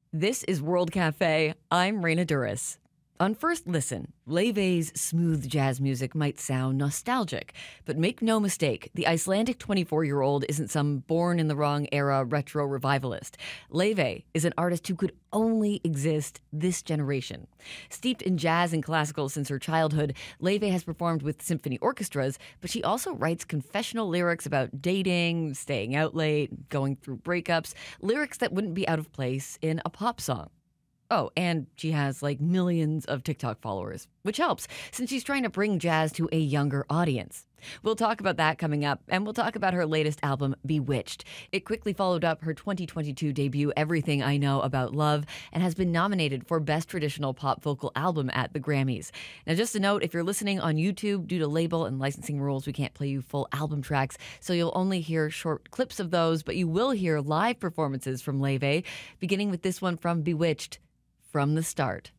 This is World Cafe. I'm Raina Douris. On first listen, Laufey's smooth jazz music might sound nostalgic, but make no mistake, the Icelandic 24-year-old isn't some born-in-the-wrong-era retro-revivalist. Laufey is an artist who could only exist this generation. Steeped in jazz and classical since her childhood, Laufey has performed with symphony orchestras, but she also writes confessional lyrics about dating, staying out late, going through breakups, lyrics that wouldn't be out of place in a pop song. Oh, and she has like millions of TikTok followers, which helps since she's trying to bring jazz to a younger audience. We'll talk about that coming up, and we'll talk about her latest album, Bewitched. It quickly followed up her 2022 debut, Everything I Know About Love, and has been nominated for Best Traditional Pop Vocal Album at the Grammys. Now, just a note, if you're listening on YouTube, due to label and licensing rules, we can't play you full album tracks, so you'll only hear short clips of those, but you will hear live performances from Laufey, beginning with this one from Bewitched, From the Start.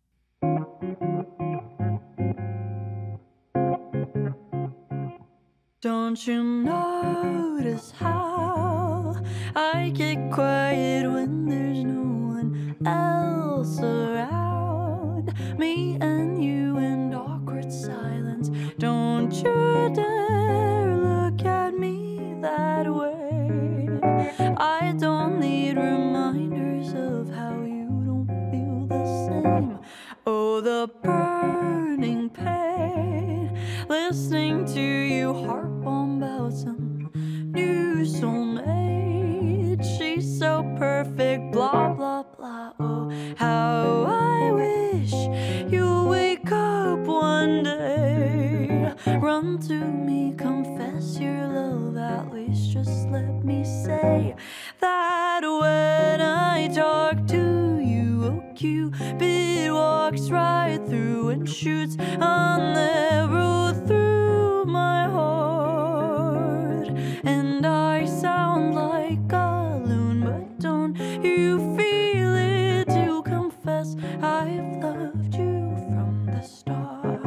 Don't you notice how I get quiet when there's no one else around? Me and you in awkward silence. Don't you dare look at me that way. I don't need reminders of how you don't feel the same. Oh, the burning pain, listening to you harp on about some new soulmate. She's so perfect, blah, blah, blah. Oh, how I wish you'll wake up one day. Run to me, confess your love, at least just let me say that when I talk to you, oh, Cupid walks right through and shoots an arrow through my heart. And I sound like a loon, but don't you feel it to confess I've loved you from the start.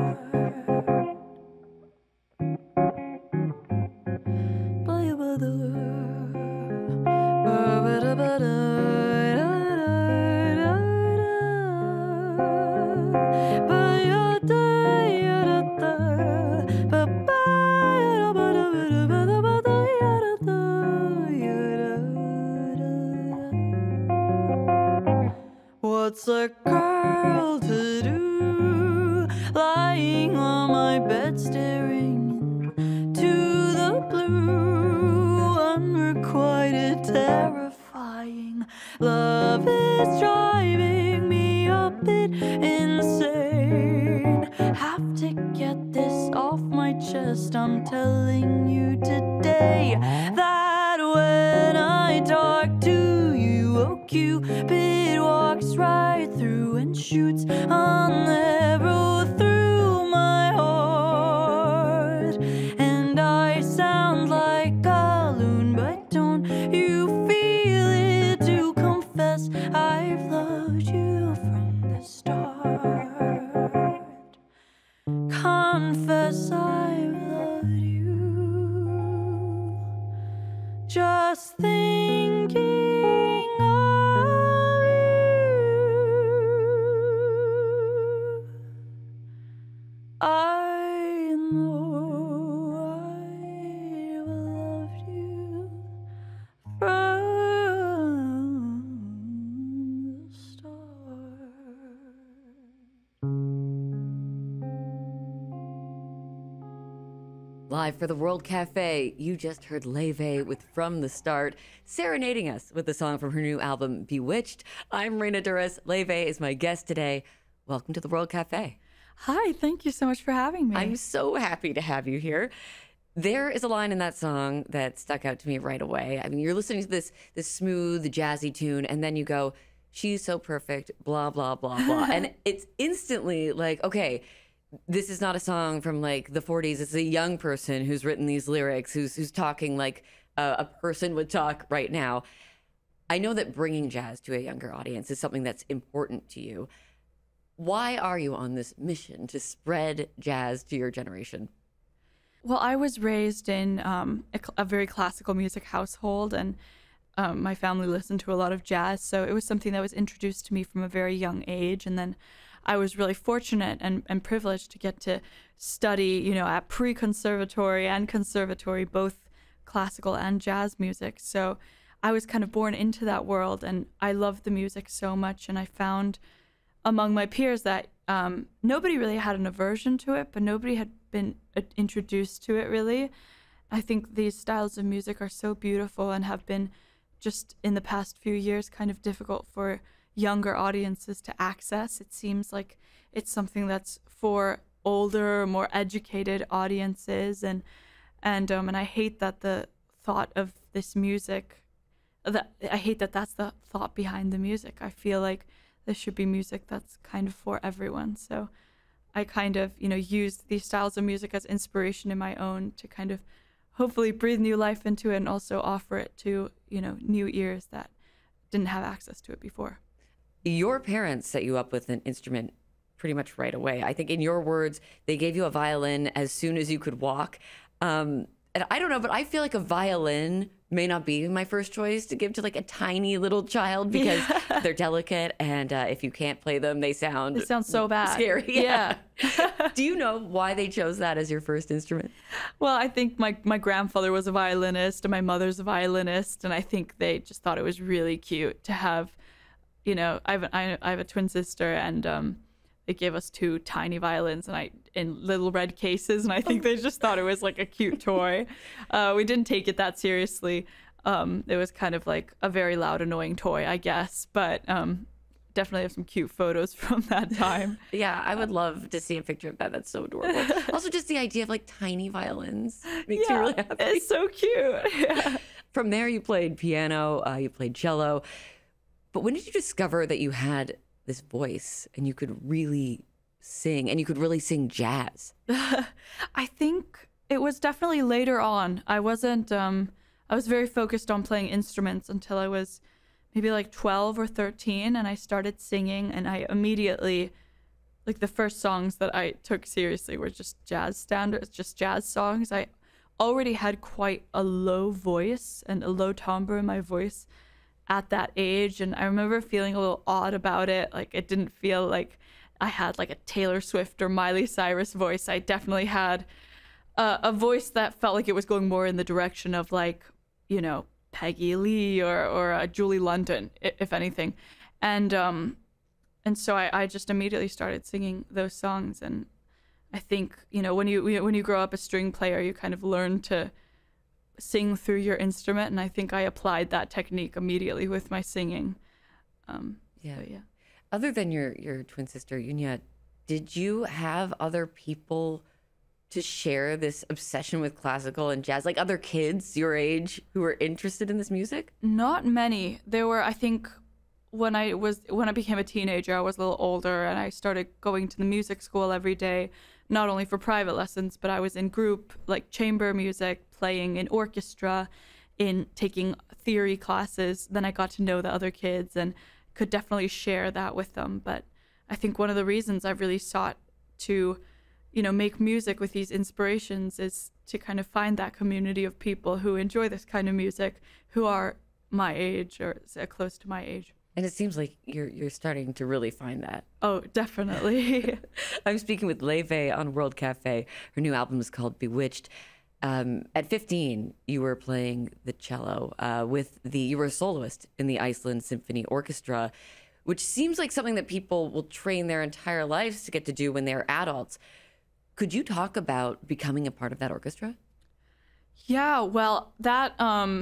What's a girl to do, lying on my bed staring into the blue, unrequited, terrifying. Love is driving me a bit insane. Have to get this off my chest, I'm telling you today that when I talk to you, oh, Cupid walks right through and shoots an arrow through my heart. And I sound like a loon, but don't you feel it to confess I've loved you from the start. Confess I've loved you. Just thinking of you, I know I've loved you from the start. Live for the World Cafe, you just heard Laufey with From the Start, serenading us with the song from her new album, Bewitched. I'm Raina Douris. Laufey is my guest today. Welcome to the World Cafe. Hi, thank you so much for having me. I'm so happy to have you here. There is a line in that song that stuck out to me right away. I mean, you're listening to this smooth, jazzy tune, and then you go, she's so perfect, blah, blah, blah, blah. And it's instantly like, okay, this is not a song from like the 40s. It's a young person who's written these lyrics, who's talking like a person would talk right now. I know that bringing jazz to a younger audience is something that's important to you. Why are you on this mission to spread jazz to your generation? Well, I was raised in a very classical music household, and my family listened to a lot of jazz, so it was something that was introduced to me from a very young age. And then I was really fortunate and privileged to get to study, you know, at pre-conservatory and conservatory, both classical and jazz music. So I was kind of born into that world, and I loved the music so much. And I found among my peers that nobody really had an aversion to it, but nobody had been introduced to it really. I think these styles of music are so beautiful and have been just in the past few years kind of difficult for younger audiences to access. It seems like it's something that's for older, more educated audiences, and I hate that the thought of this music, I hate that that's the thought behind the music. I feel like this should be music that's kind of for everyone. So I kind of, you know, use these styles of music as inspiration in my own to kind of hopefully breathe new life into it, and also offer it to, you know, new ears that didn't have access to it before. Your parents set you up with an instrument pretty much right away. I think in your words, they gave you a violin as soon as you could walk. And I don't know, but I feel like a violin may not be my first choice to give to like a tiny little child, because they're delicate, and if you can't play them, they sound so bad. Scary. Yeah. Do you know why they chose that as your first instrument? Well, I think my grandfather was a violinist and my mother's a violinist, and I think they just thought it was really cute to have, you know, I have a twin sister, and they gave us two tiny violins in little red cases, and I think they just thought it was like a cute toy. We didn't take it that seriously. It was kind of like a very loud, annoying toy, I guess, but definitely have some cute photos from that time. Yeah, I would love to see a picture of that. That's so adorable. Also, just the idea of like tiny violins makes you really happy. It's so cute. Yeah. From there, you played piano, you played cello. But when did you discover that you had this voice and you could really sing, and you could really sing jazz? I think it was definitely later on. I wasn't, I was very focused on playing instruments until I was maybe like 12 or 13, and I started singing, and I immediately, like the first songs that I took seriously were just jazz standards, just jazz songs. I already had quite a low voice and a low timbre in my voice at that age, and I remember feeling a little odd about it. Like, it didn't feel like I had like a Taylor Swift or Miley Cyrus voice. I definitely had a voice that felt like it was going more in the direction of like, you know, Peggy Lee or Julie London, if anything. And so I just immediately started singing those songs. And I think, you know, when you grow up a string player, you kind of learn to sing through your instrument, and I think I applied that technique immediately with my singing. Yeah. Other than your twin sister Yunya, did you have other people to share this obsession with classical and jazz, like other kids your age who were interested in this music? Not many. There were, I think, when I became a teenager, I was a little older, and I started going to the music school every day, not only for private lessons, but I was in group, like chamber music, playing in orchestra, in taking theory classes. Then I got to know the other kids and could definitely share that with them. But I think one of the reasons I've really sought to, you know, make music with these inspirations is to kind of find that community of people who enjoy this kind of music, who are my age or close to my age. And it seems like you're starting to really find that. Oh, definitely. I'm speaking with Laufey on World Cafe. Her new album is called Bewitched. At 15, you were playing the cello you were a soloist in the Iceland Symphony Orchestra, which seems like something that people will train their entire lives to get to do when they're adults. Could you talk about becoming a part of that orchestra? Yeah, well, that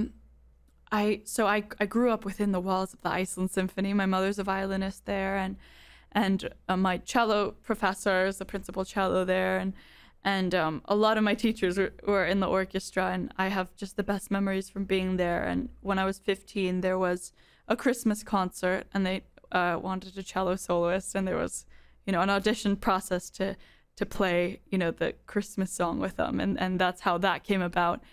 I grew up within the walls of the Iceland Symphony. My mother's a violinist there, and my cello professor is the principal cello there, and a lot of my teachers were in the orchestra, and I have just the best memories from being there. And when I was 15, there was a Christmas concert, and they wanted a cello soloist, and there was, you know, an audition process to play, you know, the Christmas song with them, and that's how that came about.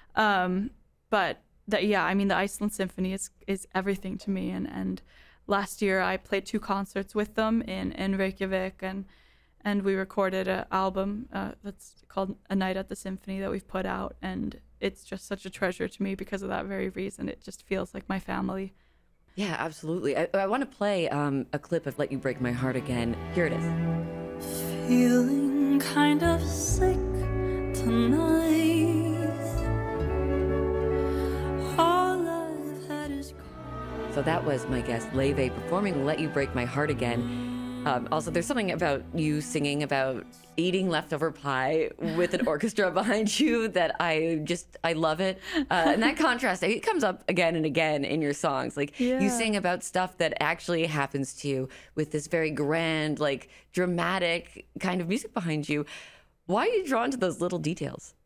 But I mean, the Iceland Symphony is everything to me, and last year I played 2 concerts with them in Reykjavik, and we recorded an album that's called A Night at the Symphony that we've put out, and it's just such a treasure to me because of that very reason. It just feels like my family. Yeah, absolutely. I want to play a clip of Let You Break My Heart Again. Here it is. Feeling kind of sick tonight. All I've had is So that was my guest, Laufey, performing Let You Break My Heart Again. Also, there's something about you singing about eating leftover pie with an orchestra behind you that I love it. And that contrast, it comes up again and again in your songs. Like you sing about stuff that actually happens to you with this very grand, like dramatic kind of music behind you. Why are you drawn to those little details?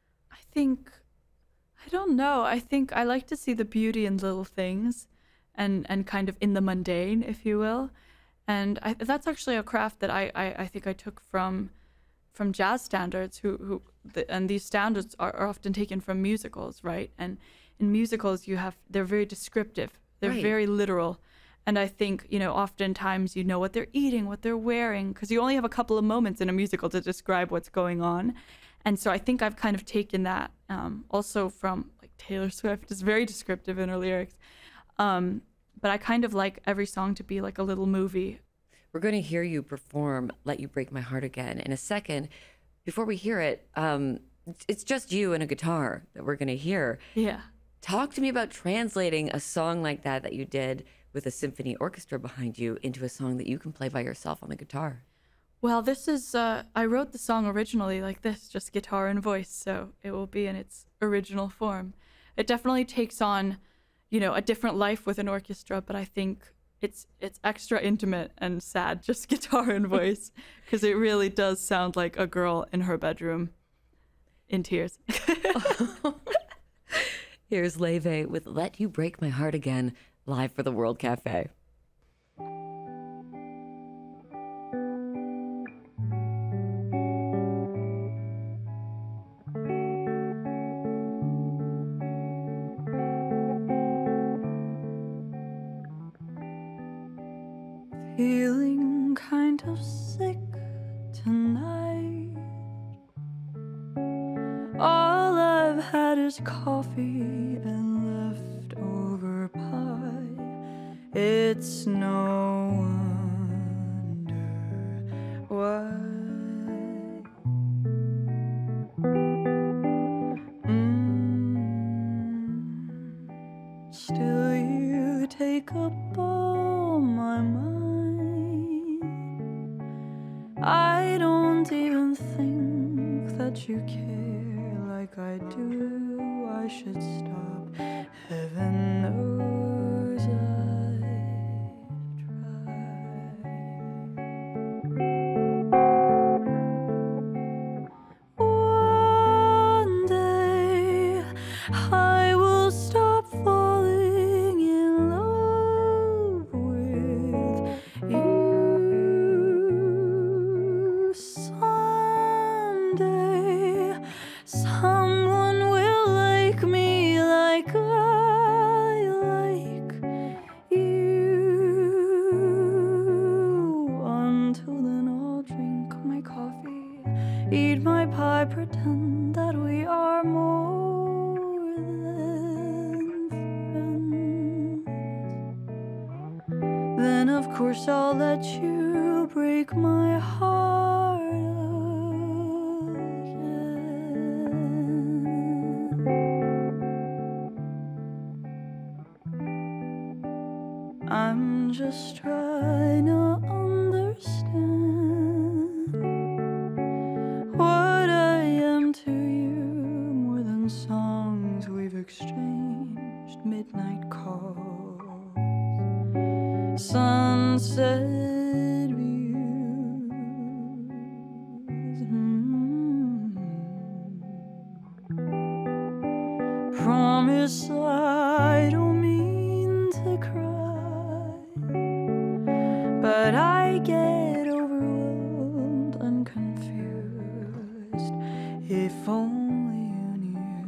I don't know. I think I like to see the beauty in little things and kind of in the mundane, if you will. And that's actually a craft that I think I took from jazz standards, and these standards are often taken from musicals, right? And in musicals, they're very descriptive, they're very literal, and I think oftentimes what they're eating, what they're wearing, because you only have a couple of moments in a musical to describe what's going on, and so I think I've kind of taken that also from like Taylor Swift is very descriptive in her lyrics. But I kind of like every song to be like a little movie. We're going to hear you perform Let You Break My Heart Again in a second. Before we hear it, it's just you and a guitar that we're going to hear. Yeah. Talk to me about translating a song like that you did with a symphony orchestra behind you into a song that you can play by yourself on the guitar. Well, this is, I wrote the song originally like this, just guitar and voice, so it will be in its original form. It definitely takes on a different life with an orchestra, but I think it's extra intimate and sad, just guitar and voice, because it really does sound like a girl in her bedroom in tears. Here's Laufey with Let You Break My Heart Again, live for the World Cafe. feeling kind of sick tonight. All I've had is coffee and leftover pie. It's no wonder why. Still you take up all my mind. I don't even think that you care like I do. I should stop. Heaven knows I've tried. One day I will stop falling in love with you. Someday someone will like me like I like you. Until then I'll drink my coffee, eat my pie, pretend that we are more than friends. Then of course I'll let you break my heart again. I'm just trying to understand what I am to you, more than songs we've exchanged, midnight calls, sunset views. Promise I don't mean to cry, but I get overwhelmed and confused. If only you knew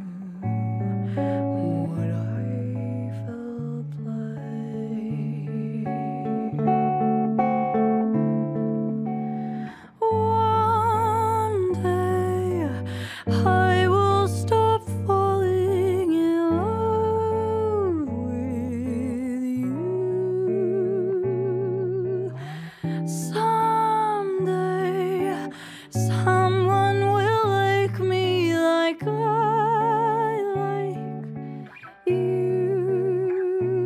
what I felt like. One day I will stop falling Someday, someone will like me like I like you.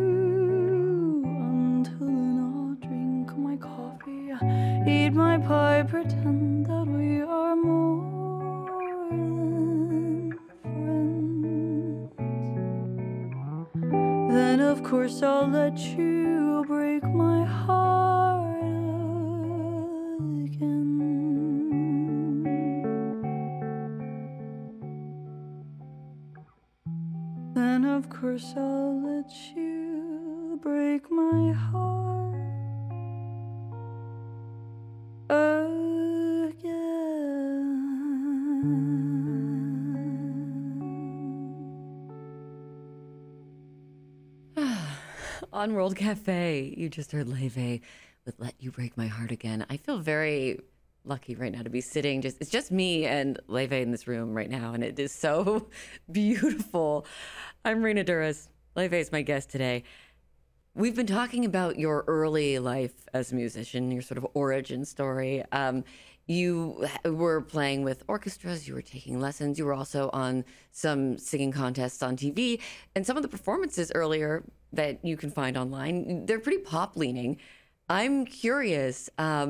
Until then, I'll drink my coffee, eat my pie, pretend that we are more than friends. Then, of course, I'll let you break my heart again. Then, of course, I'll let you break my heart On World Cafe, you just heard Laufey with Let You Break My Heart Again. I feel very lucky right now to be sitting it's just me and Laufey in this room right now, and it is so beautiful. I'm Raina Douris. Laufey is my guest today. We've been talking about your early life as a musician, your sort of origin story. You were playing with orchestras, you were taking lessons, you were also on some singing contests on TV, and some of the performances earlier that you can find online, they're pretty pop leaning. I'm curious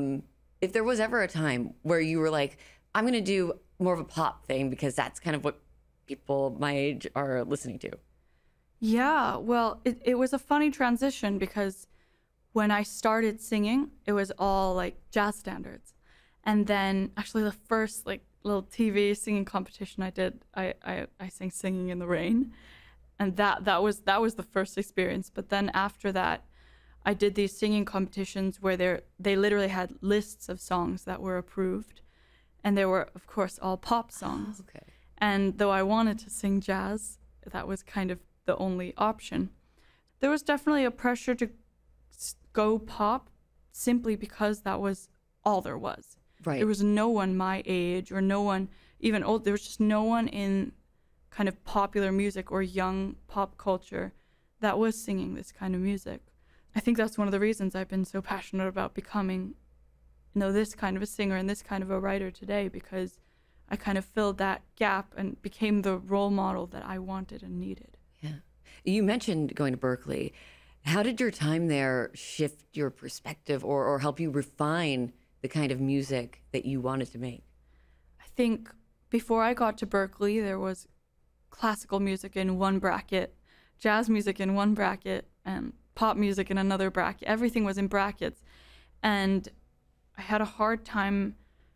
if there was ever a time where you were like, I'm going to do more of a pop thing because that's kind of what people my age are listening to. Yeah, well, it was a funny transition because when I started singing, it was all like jazz standards. And then actually the first like little TV singing competition I did, I sang Singing in the Rain. And that was the first experience. But then after that, I did these singing competitions where they literally had lists of songs that were approved. And they were, of course, all pop songs. Oh, okay. And though I wanted to sing jazz, that was kind of the only option. There was definitely a pressure to go pop simply because that was all there was. Right. There was no one my age or no one even old. There was just no one in kind of popular music or young pop culture that was singing this kind of music. I think that's one of the reasons I've been so passionate about becoming, this kind of a singer and this kind of a writer today, because I kind of filled that gap and became the role model that I wanted and needed. Yeah. You mentioned going to Berkeley. How did your time there shift your perspective or help you refine the kind of music that you wanted to make? I think before I got to Berkeley, there was classical music in one bracket, jazz music in one bracket, and pop music in another bracket. Everything was in brackets. And I had a hard time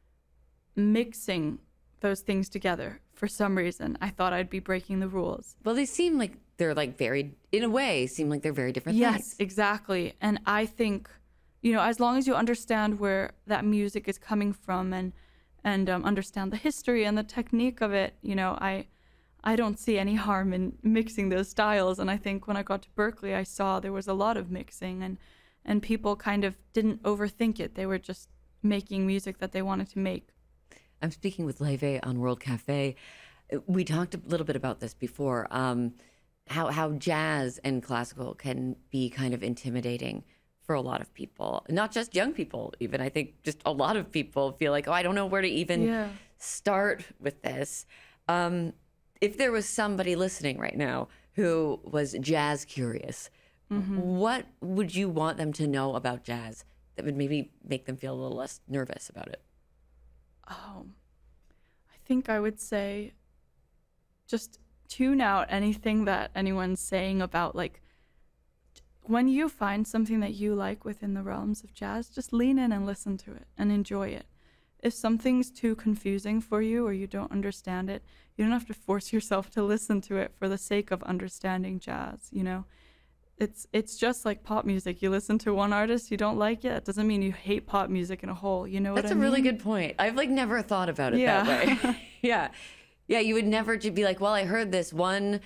mixing those things together for some reason. I thought I'd be breaking the rules. Well, they seem like they're like very, in a way, seem like they're very different Yes, things. exactly. And I think, as long as you understand where that music is coming from and understand the history and the technique of it, I don't see any harm in mixing those styles. And I think when I got to Berkeley, I saw there was a lot of mixing and people kind of didn't overthink it. They were just making music that they wanted to make. I'm speaking with Laufey on World Cafe. We talked a little bit about this before, how jazz and classical can be kind of intimidating for a lot of people, not just young people even. I think just a lot of people feel like, I don't know where to even start with this. If there was somebody listening right now who was jazz curious, what would you want them to know about jazz that would maybe make them feel a little less nervous about it? I think I would say just tune out anything that anyone's saying about, like, when you find something that you like within the realms of jazz, just lean in and listen to it and enjoy it. If something's too confusing for you or you don't understand it, you don't have to force yourself to listen to it for the sake of understanding jazz, It's just like pop music. You listen to one artist, you don't like it. It doesn't mean you hate pop music in a whole. You know what I mean? That's a really good point. I've never thought about it that way. Yeah. You would never be like, well, I heard this one,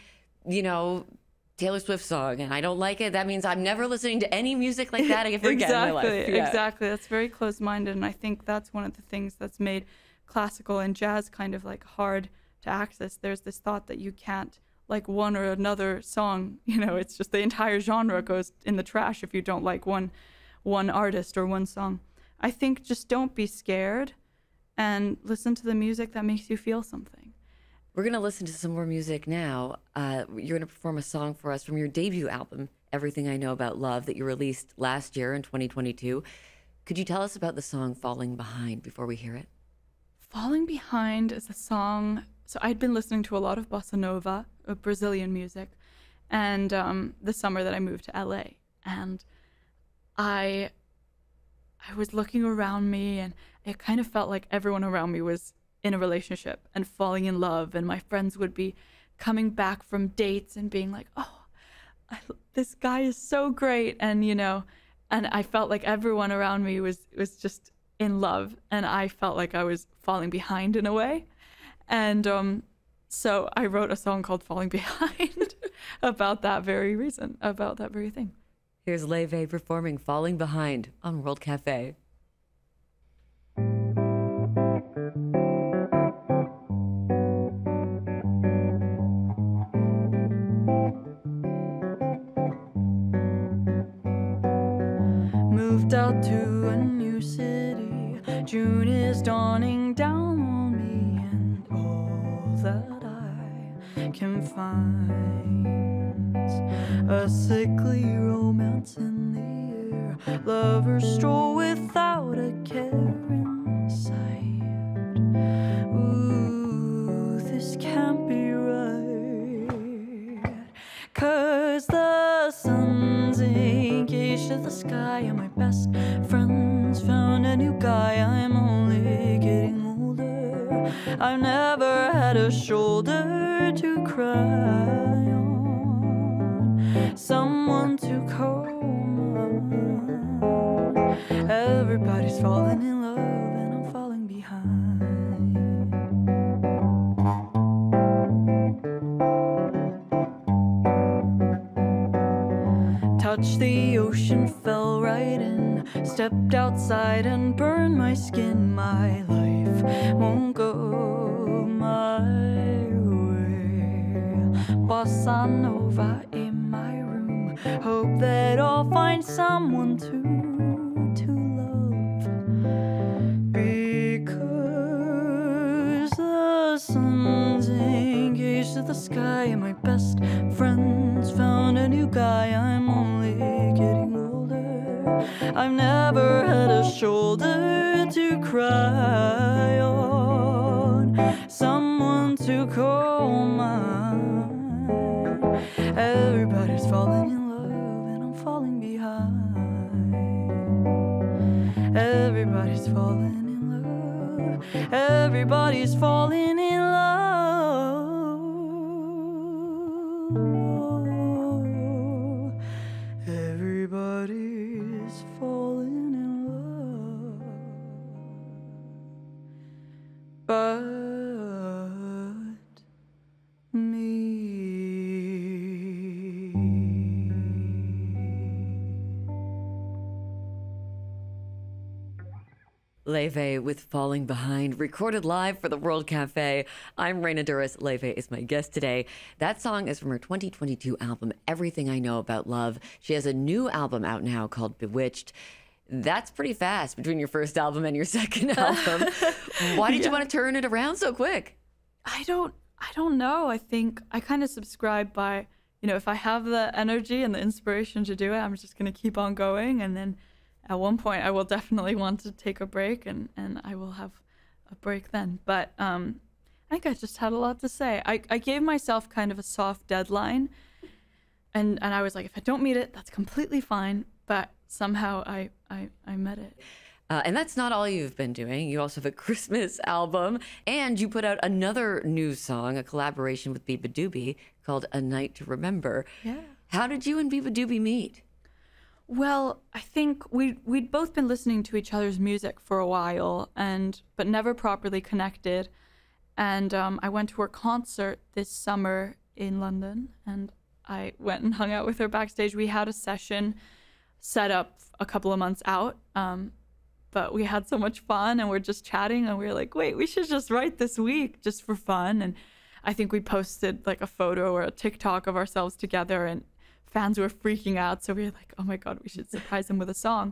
Taylor Swift song and I don't like it. That means I'm never listening to any music like that ever again in my life. Yeah. Exactly. That's very close-minded. And I think that's one of the things that's made classical and jazz kind of like hard to access. There's this thought that you can't like one or another song, it's just the entire genre goes in the trash if you don't like one artist or one song. I think just don't be scared and listen to the music that makes you feel something. We're going to listen to some more music now. You're going to perform a song for us from your debut album, Everything I Know About Love, that you released last year in 2022. Could you tell us about the song Falling Behind before we hear it? Falling Behind is a song. So I'd been listening to a lot of bossa nova, Brazilian music, and the summer that I moved to LA. And I was looking around me, and it kind of felt like everyone around me was in a relationship and falling in love. And my friends would be coming back from dates and being like, oh, this guy is so great. And, you know, and I felt like everyone around me was just in love. And I felt like I was falling behind in a way. And so I wrote a song called Falling Behind about that very reason, about that very thing. Here's Laufey performing Falling Behind on World Cafe. Moved out to a new city. June is dawning down on me, and all that I can find's a sickly romance in the air. Lovers stroll without a care in sight. Ooh, this can't be right, 'cause the sun's engaged to the sky, and my best friend's found a new guy. I'm only getting older. I've never had a shoulder to cry on, someone to call on. Everybody's falling in love, and I'm falling behind. Touched the ocean, fell right in, stepped outside and burned my skin. My life won't go my way. Bossa nova in my room, hope that I'll find someone to love, because the sun's engaged to the sky, and my best friend's found a new guy. I'm only getting older. I've never had a shoulder to cry on, someone to call mine. Everybody's falling in love, and I'm falling behind. Everybody's falling in love. Everybody's falling in love. Everybody's falling in love, but me. Laufey with Falling Behind, recorded live for the World Cafe. I'm Raina Douris. Laufey is my guest today. That song is from her 2022 album, Everything I Know About Love. She has a new album out now called Bewitched. That's pretty fast between your first album and your second album. Why did you want to turn it around so quick? I don't know. I think I kind of subscribe by, you know, if I have the energy and the inspiration to do it, I'm just going to keep on going. And then at one point I will definitely want to take a break, and I will have a break then. But I think I just had a lot to say. I gave myself kind of a soft deadline, and I was like, if I don't meet it, that's completely fine. But somehow I met it. And that's not all you've been doing. You also have a Christmas album, and you put out another new song, a collaboration with Biba Doobie called A Night to Remember. Yeah. How did you and Biba Doobie meet? Well, I think we'd both been listening to each other's music for a while, but never properly connected. And I went to her concert this summer in London, and I went and hung out with her backstage. We had a session set up a couple of months out, but we had so much fun, and we're just chatting, and we were like, wait, we should just write this week just for fun. And I think we posted like a photo or a TikTok of ourselves together, and fans were freaking out. So we were like, oh my God, we should surprise them with a song.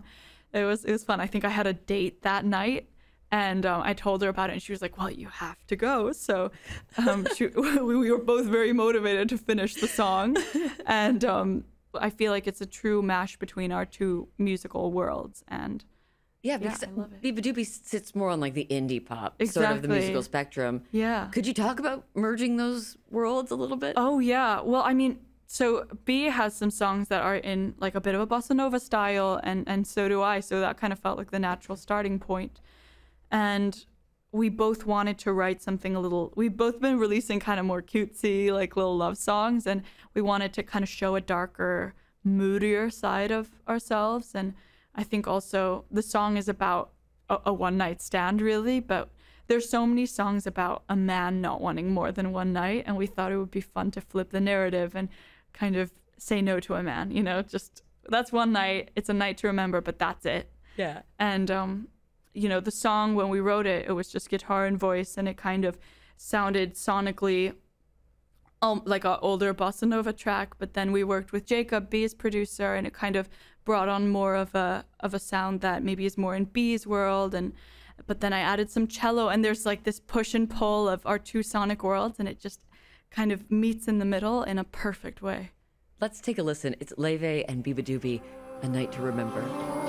It was fun. I think I had a date that night, and I told her about it, and she was like, "Well, you have to go." So we were both very motivated to finish the song, and I feel like it's a true mash between our two musical worlds, and because I love it. Biba Doobie sits more on like the indie pop sort of the Exactly. musical spectrum. Yeah. Could you talk about merging those worlds a little bit? Oh yeah. Well, I mean, so B has some songs that are in like a bit of a bossa nova style, and so do I. So that kind of felt like the natural starting point. And we both wanted to write something a little. We've both been releasing kind of more cutesy, like little love songs, and we wanted to kind of show a darker, moodier side of ourselves. And I think also the song is about a one-night stand, really, but there's so many songs about a man not wanting more than one night, and we thought it would be fun to flip the narrative and kind of say no to a man, just that's one night, it's a night to remember, but that's it. Yeah. And the song, when we wrote it, it was just guitar and voice, and it kind of sounded sonically like an older bossa nova track, but then we worked with Jacob, B's producer, and it kind of brought on more of a sound that maybe is more in B's world, but then I added some cello, and there's like this push and pull of our two sonic worlds, and it just kind of meets in the middle in a perfect way. Let's take a listen. It's Laufey and Biba Doobie, A Night to Remember.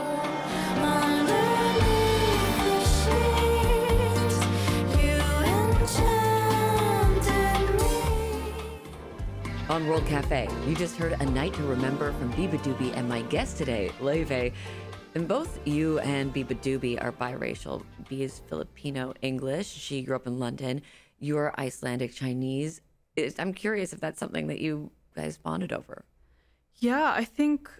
On World Cafe, you just heard A Night to Remember from Biba Doobie and my guest today, Laufey. And both you and Biba Doobie are biracial. B is Filipino English. She grew up in London. You're Icelandic Chinese. I'm curious if that's something that you guys bonded over. Yeah, I think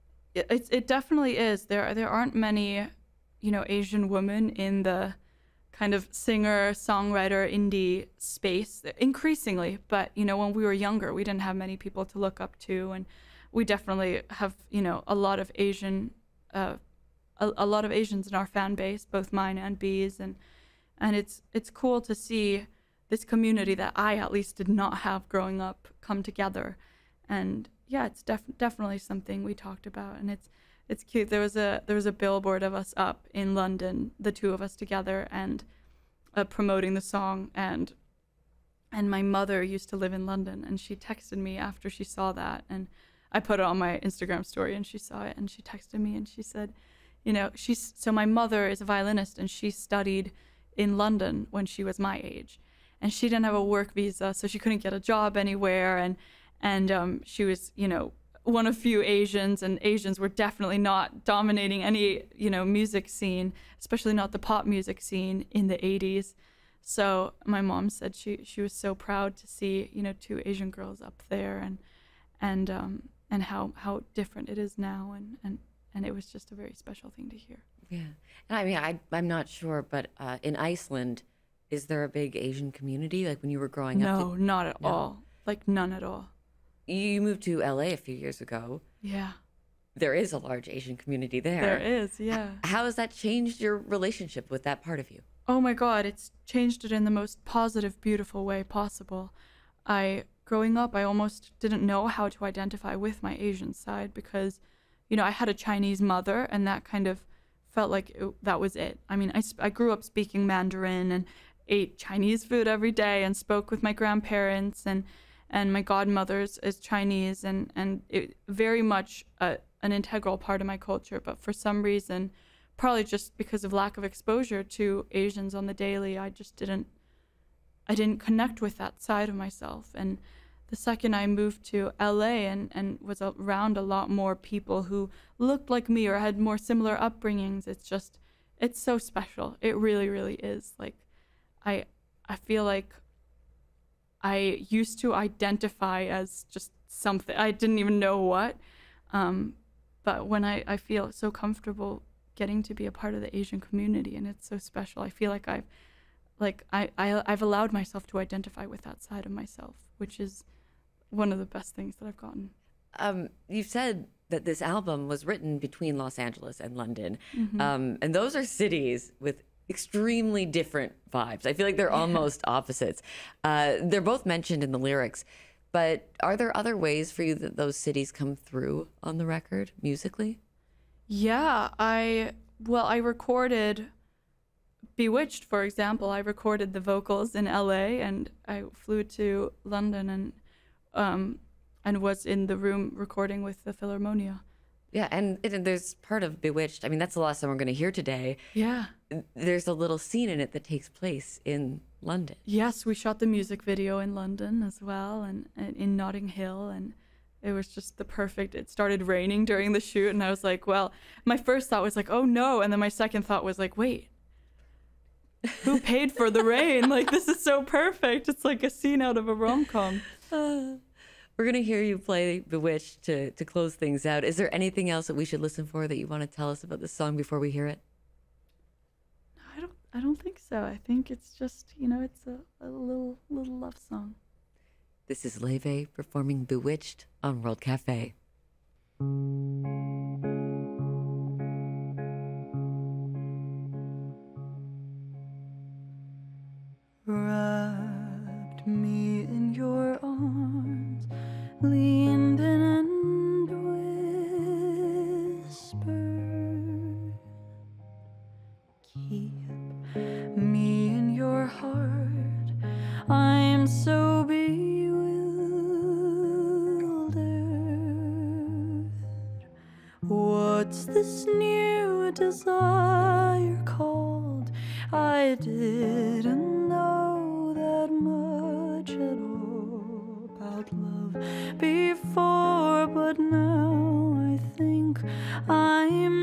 it definitely is. There aren't many, Asian women in the kind of singer, songwriter, indie space, increasingly. But, when we were younger, we didn't have many people to look up to. And we definitely have, a lot of Asian, a lot of Asians in our fan base, both mine and B's. And it's cool to see this community that I at least did not have growing up come together. And yeah, it's definitely something we talked about. And it's cute. There was a billboard of us up in London, the two of us together, and promoting the song. And my mother used to live in London, and she texted me after she saw that. And I put it on my Instagram story, and she saw it, and she texted me, and she said, so my mother is a violinist, and she studied in London when she was my age, and she didn't have a work visa, so she couldn't get a job anywhere, and she was, one of few Asians, and Asians were definitely not dominating any, music scene, especially not the pop music scene in the 80s. So my mom said she was so proud to see, two Asian girls up there, and how different it is now, and it was just a very special thing to hear. Yeah. And I mean, I'm not sure, but in Iceland, is there a big Asian community? Like when you were growing up? No, not at all. Like none at all. You moved to LA a few years ago. Yeah. There is a large Asian community there. There is, yeah. How has that changed your relationship with that part of you? Oh my God, it's changed it in the most positive, beautiful way possible. Growing up, I almost didn't know how to identify with my Asian side because, I had a Chinese mother, and that kind of felt like that was it. I mean, I grew up speaking Mandarin and ate Chinese food every day and spoke with my grandparents, and my godmother's is Chinese, and it very much an integral part of my culture. But for some reason, probably just because of lack of exposure to Asians on the daily, I didn't connect with that side of myself. And the second I moved to LA and was around a lot more people who looked like me or had more similar upbringings, it's so special. It really, really is. Like, I feel like I used to identify as just something. I didn't even know what. But when I feel so comfortable getting to be a part of the Asian community, and it's so special, I feel like I've allowed myself to identify with that side of myself, which is one of the best things that I've gotten. You've said that this album was written between Los Angeles and London. Mm-hmm. And those are cities with extremely different vibes. I feel like they're almost opposites. They're both mentioned in the lyrics, but are there other ways for you that those cities come through on the record musically? Yeah, I recorded Bewitched, for example. I recorded the vocals in LA, and I flew to London and was in the room recording with the Philharmonia. Yeah, and there's part of Bewitched. I mean, that's the last song we're going to hear today. Yeah. There's a little scene in it that takes place in London. Yes, we shot the music video in London as well, and in Notting Hill, and it was just the perfect. It started raining during the shoot, and I was like, well, my first thought was like, oh no, and then my second thought was like, wait, who paid for the rain? Like, this is so perfect. It's like a scene out of a rom-com. We're going to hear you play Bewitched to close things out. Is there anything else that we should listen for that you want to tell us about this song before we hear it? I don't think so. I think it's just, it's a little love song. This is Laufey performing Bewitched on World Cafe. Wrapped me in your arms, leaned in and whispered, keep me in your heart. I'm so bewildered. What's this new desire called? I didn't know that much at all about love before, but now I think I'm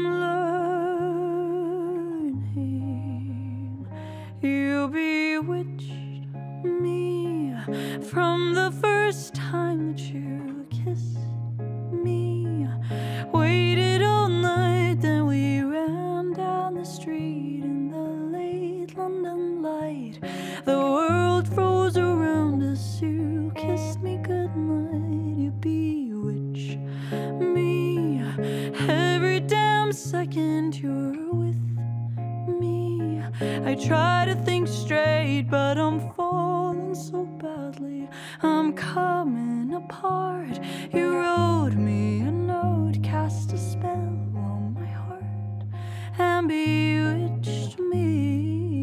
learning. You bewitched me from the first time that you kissed me. Waited all night, then we ran down the street in the late London light. The world froze around us. You kissed me goodnight. You bewitched me. Every damn second you're with me. I try to think straight, but I'm falling so badly. I'm coming apart. You wrote me a note, cast a spell on my heart, and bewitched me.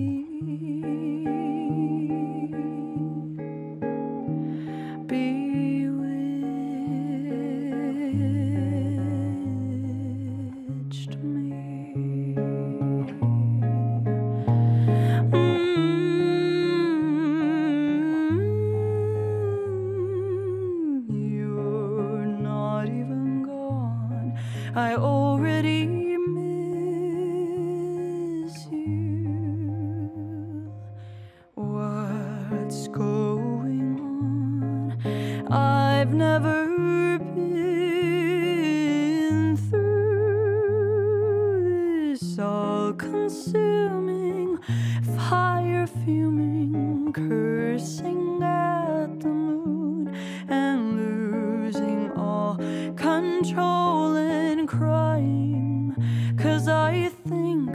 Bewitched me. You're not even gone. I already miss you. What's going on? I've never been through this all-consuming fire fuming, cursing at the moon and losing all control and crying, 'cause I think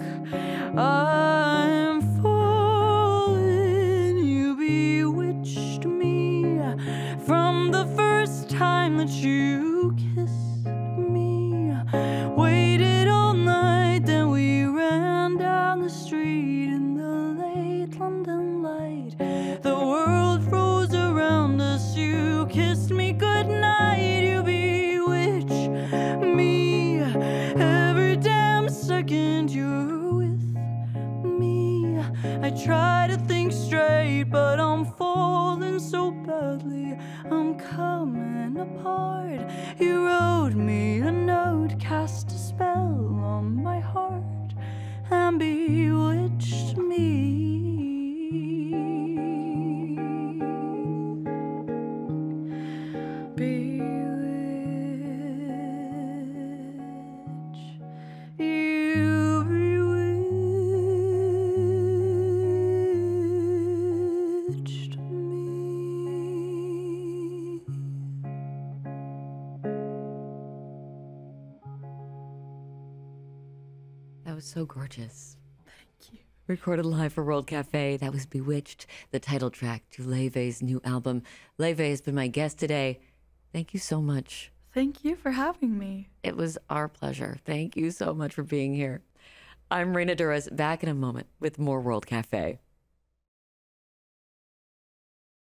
I'm falling. You bewitched me from the first time that you kissed me. Waited all night, then we ran down the street in the late London light. The world froze around us. You kissed me goodnight. You bewitched me. Every damn second you're with me. I try to think straight, but I'm falling so badly. I'm coming apart. You wrote me a note, cast a spell on my heart, and bewitched me. Bewitched. You bewitched me. That was so gorgeous. Thank you. Recorded live for World Cafe. That was Bewitched, the title track to Laufey's new album. Laufey has been my guest today. Thank you so much Thank you for having me. It was our pleasure. Thank you so much for being here. I'm Raina Douris, back in a moment with more World Cafe.